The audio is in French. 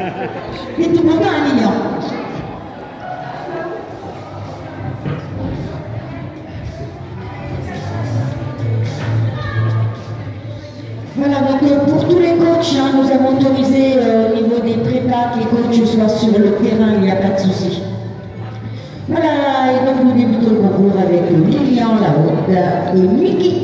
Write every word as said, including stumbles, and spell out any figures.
Mais tout le monde a un million. Voilà, donc euh, pour tous les coachs, hein, nous avons autorisé euh, au niveau des prépas que les coachs soient sur le terrain, il n'y a pas de souci. Voilà, et donc nous débutons le concours avec Lilian Lahaute et Mickey.